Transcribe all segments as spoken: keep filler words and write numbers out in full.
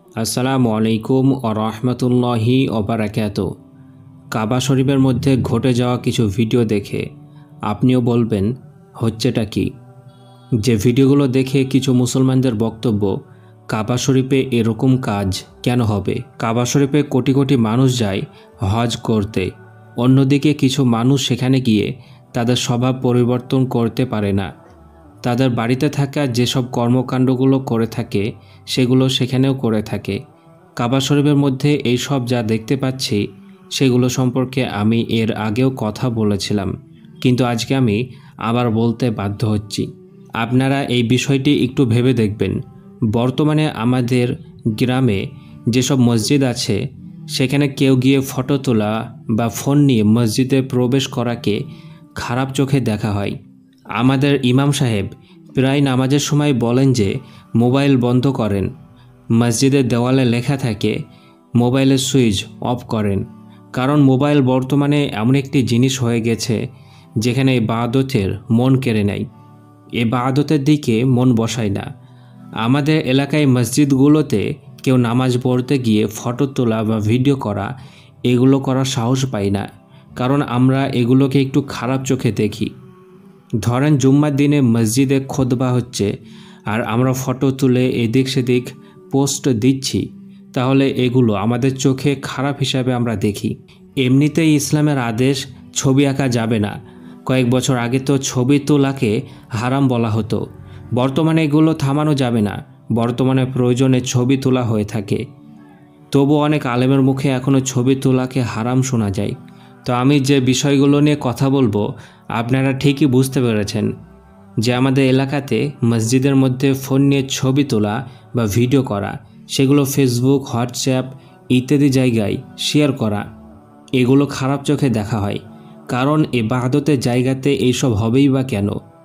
আসসালামু আলাইকুম ওয়া রাহমাতুল্লাহি ওয়া বারাকাতুহু। কাবা শরীফের মধ্যে ঘটে যাওয়া কিছু ভিডিও দেখে আপনিও বলবেন হচ্ছেটা কি। যে ভিডিওগুলো দেখে কিছু মুসলমানদের বক্তব্য, কাবা শরীফে এরকম কাজ কেন হবে? কাবা শরীফে কোটি কোটি মানুষ যায় হজ করতে, অন্যদিকে কিছু মানুষ সেখানে গিয়ে তাদের স্বভাব পরিবর্তন করতে পারে না। তাদের বাড়িতে থাকা যেসব কর্মকাণ্ডগুলো করে থাকে সেগুলো সেখানেও করে থাকে। কাবা শরীফের মধ্যে এই সব যা দেখতে পাচ্ছি সেগুলো সম্পর্কে আমি এর আগেও কথা বলেছিলাম, কিন্তু আজকে আমি আবার বলতে বাধ্য হচ্ছি। আপনারা এই বিষয়টি একটু ভেবে দেখবেন। বর্তমানে আমাদের গ্রামে যেসব মসজিদ আছে সেখানে কেউ গিয়ে ফটো তোলা বা ফোন নিয়ে মসজিদে প্রবেশ করাকে খারাপ চোখে দেখা হয়। আমাদের ইমাম সাহেব প্রায় নামাজের সময় বলেন যে মোবাইল বন্ধ করেন, মসজিদের দেওয়ালে লেখা থাকে মোবাইলের সুইচ অফ করেন। কারণ মোবাইল বর্তমানে এমন একটি জিনিস হয়ে গেছে যেখানে ইবাদতের মন কেড়ে নেয়, ইবাদতের দিকে মন বসায় না। আমাদের এলাকায় মসজিদগুলোতে কেউ নামাজ পড়তে গিয়ে ফটো তোলা বা ভিডিও করা এগুলো করার সাহস পায় না, কারণ আমরা এগুলোকে একটু খারাপ চোখে দেখি। ধরেন জুম্মার দিনে মসজিদে খুতবা হচ্ছে আর আমরা ফটো তুলে এদিক সেদিক পোস্ট দিচ্ছি, তাহলে এগুলো আমাদের চোখে খারাপ হিসাবে আমরা দেখি। এমনিতেই ইসলামের আদেশ ছবি আঁকা যাবে না। কয়েক বছর আগে তো ছবি তোলাকে হারাম বলা হতো, বর্তমানে এগুলো থামানো যাবে না। বর্তমানে প্রয়োজনে ছবি তোলা হয়ে থাকে, তবু অনেক আলেমের মুখে এখনও ছবি তোলাকে হারাম শোনা যায়। তো আমি যে বিষয়গুলো নিয়ে কথা বলবো আপনারা ঠিকই বুঝতে পেরেছেন যে আমাদের এলাকাতে মসজিদের মধ্যে ফোন নিয়ে ছবি তোলা বা ভিডিও করা, সেগুলো ফেসবুক, হোয়াটসঅ্যাপ ইত্যাদি জায়গায় শেয়ার করা, এগুলো খারাপ চোখে দেখা হয়। কারণ ইবাদতের জায়গাতে এইসব হবেই বা কেন?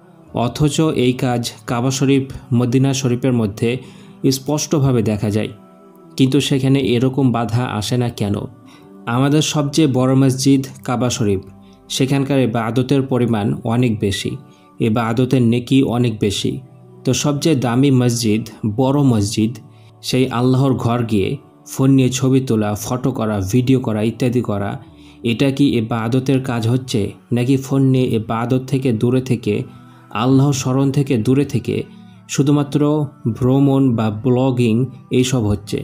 অথচ এই কাজ কাবা শরীফ, মদিনা শরীফের মধ্যে স্পষ্টভাবে দেখা যায়, কিন্তু সেখানে এরকম বাধা আসে না কেন? আমাদের সবচেয়ে বড় মসজিদ কাবা শরীফ, সেখানকার ইবাদতের পরিমাণ অনেক বেশি, ইবাদতের নেকি অনেক বেশি। তো সবচেয়ে দামি মসজিদ, বড় মসজিদ, সেই আল্লাহর ঘর গিয়ে ফোন নিয়ে ছবি তোলা, ফটো করা, ভিডিও করা ইত্যাদি করা, এটা কি ইবাদতের কাজ হচ্ছে? নাকি ফোন নিয়ে ইবাদত থেকে দূরে থেকে, আল্লাহর স্মরণ থেকে দূরে থেকে শুধুমাত্র ভ্রমণ বা ব্লগিং এইসব হচ্ছে?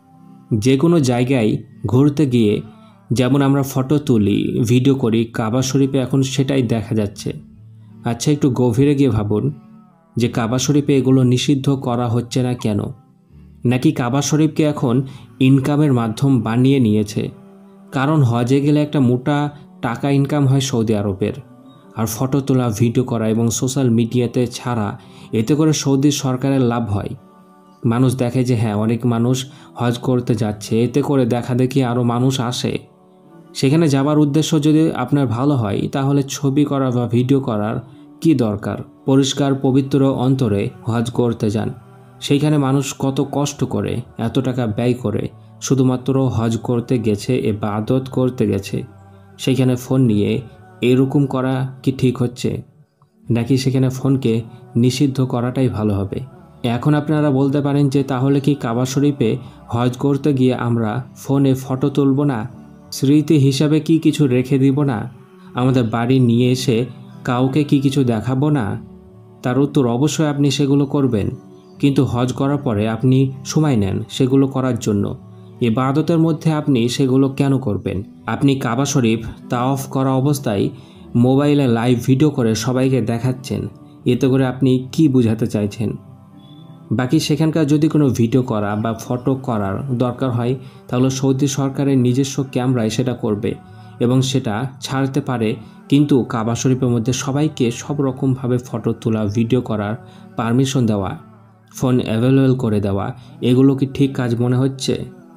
যে কোনো জায়গায় ঘুরতে গিয়ে যেমন আমরা ফটো তুলি, ভিডিও করি, কাবা শরীফে এখন সেটাই দেখা যাচ্ছে। আচ্ছা, একটু গভীরে গিয়ে ভাবুন যে কাবা শরীফে এগুলো নিষিদ্ধ করা হচ্ছে না কেন? নাকি কাবা শরীফকে এখন ইনকামের মাধ্যম বানিয়ে নিয়েছে? কারণ হজে গেলে একটা মোটা টাকা ইনকাম হয় সৌদি আরবের, আর ফটো তোলা, ভিডিও করা এবং সোশ্যাল মিডিয়াতে ছাড়া, এতে করে সৌদি সরকারের লাভ হয়। মানুষ দেখে যে হ্যাঁ, অনেক মানুষ হজ করতে যাচ্ছে, এতে করে দেখা দেখি আরও মানুষ আসে। সেখানে যাবার উদ্দেশ্য যদি আপনার ভালো হয়, তাহলে ছবি করা বা ভিডিও করার কি দরকার? পরিষ্কার পবিত্র অন্তরে হজ করতে যান, সেইখানে মানুষ কত কষ্ট করে, এত টাকা ব্যয় করে শুধুমাত্র হজ করতে গেছে, ইবাদত করতে গেছে। সেইখানে ফোন নিয়ে এরকম করা কি ঠিক হচ্ছে? নাকি সেখানে ফোনকে নিষিদ্ধ করাটাই ভালো হবে? এখন আপনারা বলতে পারেন যে তাহলে কি কাবা শরীফে হজ করতে গিয়ে আমরা ফোনে ফটো তুলব না? স্মৃতি হিসাবে কি কিছু রেখে দিব না? আমাদের বাড়ি নিয়ে এসে কাউকে কি কিছু দেখাবো না? তার উত্তর অবশ্যই আপনি সেগুলো করবেন, কিন্তু হজ করার পরে আপনি সময় নেন সেগুলো করার জন্য। ইবাদতের মধ্যে আপনি সেগুলো কেন করবেন? আপনি কাবা শরীফ তাওয়াফ করা অবস্থায় মোবাইলে লাইভ ভিডিও করে সবাইকে দেখাচ্ছেন, এতে করে আপনি কি বোঝাতে চাইছেন? বাকি সেখানকার যদি কোনো ভিডিও করা বা ফটো করার দরকার হয়, তাহলে সৌদি সরকারের নিজস্ব ক্যামেরায় সেটা করবে এবং সেটা ছাড়তে পারে। কিন্তু কাবা শরীফের মধ্যে সবাইকে সব রকমভাবে ফটো তোলা, ভিডিও করার পারমিশন দেওয়া, ফোন অ্যাভেলেবল করে দেওয়া, এগুলো কি ঠিক কাজ মনে হচ্ছে?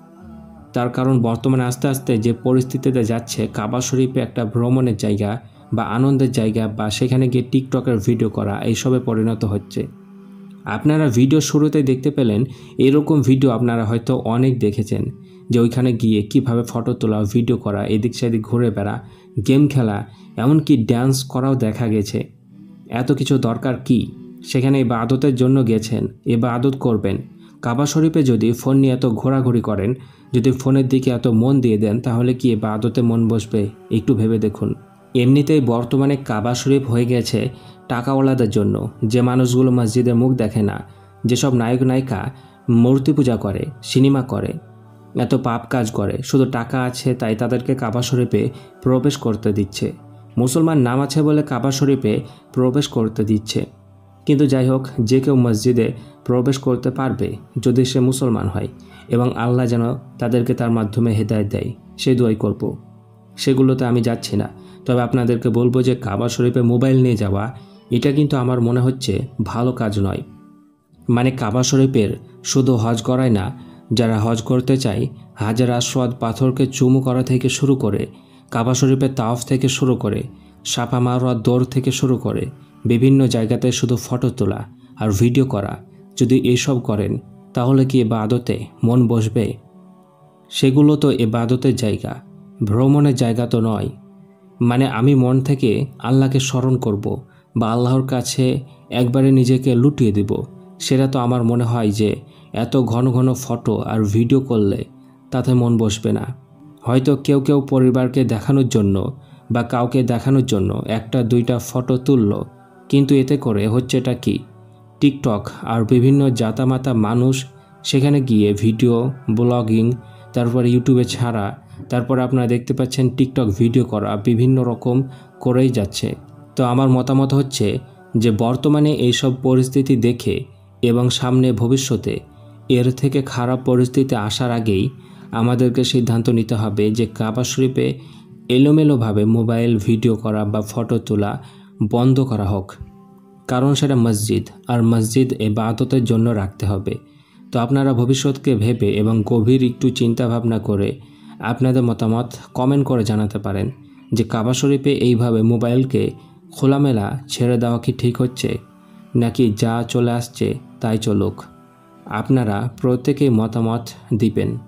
তার কারণ বর্তমানে আস্তে আস্তে যে পরিস্থিতিতে যাচ্ছে, কাবা শরীফে একটা ভ্রমণের জায়গা বা আনন্দের জায়গা, বা সেখানে গিয়ে টিকটকের ভিডিও করা এইসবে পরিণত হচ্ছে। আপনারা ভিডিও শুরুতে দেখতে পেলেন, এরকম ভিডিও আপনারা হয়তো অনেক দেখেছেন, যে ওইখানে গিয়ে কিভাবে ফটো তোলা, ভিডিও করা, এদিক সেদিক ঘুরে বেড়া, গেম খেলা, এমনকি ড্যান্স করাও দেখা গেছে। এত কিছু দরকার কি? সেখানে ইবাদতের জন্য গেছেন, ইবাদত করবেন, কাবা শরীফে যদি ফোন নিয়ে এত ঘোরাঘুরি করেন, যদি ফোনের দিকে এত মন দিয়ে দেন, তাহলে কি ইবাদতে মন বসবে? একটু ভেবে দেখুন। এমনিতেই বর্তমানে কাবা শরীফ হয়ে গেছে টাকাওয়ালাদের জন্য, যে মানুষগুলো মসজিদের মুখ দেখে না, যেসব নায়ক নায়িকা মূর্তি পূজা করে, সিনেমা করে, এত পাপ কাজ করে, শুধু টাকা আছে তাই তাদেরকে কাবা শরীফে প্রবেশ করতে দিচ্ছে। মুসলমান নাম আছে বলে কাবা শরীফে প্রবেশ করতে দিচ্ছে। কিন্তু যাই হোক, যে কেউ মসজিদে প্রবেশ করতে পারবে যদি সে মুসলমান হয়, এবং আল্লাহ যেন তাদেরকে তার মাধ্যমে হেদায়েত দেয়, সেই দোয়াই করব। সেগুলোতে আমি যাচ্ছি না। তবে আপনাদেরকে বলবো যে কাবা শরীফে মোবাইল নিয়ে যাওয়া, এটা কিন্তু আমার মনে হচ্ছে ভালো কাজ নয়। মানে কাবা শরীফের শুধু হজ করায় না, যারা হজ করতে চায় হাজার আসওয়াদ পাথরকে চুমু করা থেকে শুরু করে, কাবা শরীফের তাওয়াফ থেকে শুরু করে, সাফা মারওয়া দৌড় থেকে শুরু করে, বিভিন্ন জায়গাতে শুধু ফটো তোলা আর ভিডিও করা, যদি এইসব করেন তাহলে কি ইবাদতে মন বসবে? সেগুলো তো ইবাদতের জায়গা, ভ্রমণের জায়গা তো নয়। মানে আমি মন থেকে আল্লাহকে স্মরণ করব বা আল্লাহর কাছে একবারে নিজেকে লুটিয়ে দিব, সেটা তো আমার মনে হয় যে এত ঘন ঘন ফটো আর ভিডিও করলে তাতে মন বসবে না। হয়তো কেউ কেউ পরিবারকে দেখানোর জন্য বা কাউকে দেখানোর জন্য একটা দুইটা ফটো তুলল, কিন্তু এতে করে হচ্ছেটা কি? টিকটক আর বিভিন্ন জাতামাতা মানুষ সেখানে গিয়ে ভিডিও ব্লগিং, তারপরে ইউটিউবে ছাড়া, তারপরে আপনারা দেখতে পাচ্ছেন টিকটক ভিডিও করা, বিভিন্ন রকম করেই যাচ্ছে। তো আমার মতামত হচ্ছে যে বর্তমানে এইসব পরিস্থিতি দেখে এবং সামনে ভবিষ্যতে এর থেকে খারাপ পরিস্থিতি আসার আগেই আমাদেরকে সিদ্ধান্ত নিতে হবে যে কাবা শরীফে এলোমেলোভাবে মোবাইল ভিডিও করা বা ফটো তোলা বন্ধ করা হোক। কারণ সেটা মসজিদ, আর মসজিদ ইবাদতের জন্য রাখতে হবে। তো আপনারা ভবিষ্যৎকে ভেবে এবং গভীর একটু চিন্তা ভাবনা করে আপনাদের মতামত কমেন্ট করে জানাতে পারেন যে কাবা শরীফে এইভাবে মোবাইলকে খোলামেলা ছেড়ে দেওয়া কি ঠিক হচ্ছে, নাকি যা চলে আসছে তাই চলুক? আপনারা প্রত্যেকেই মতামত দিবেন।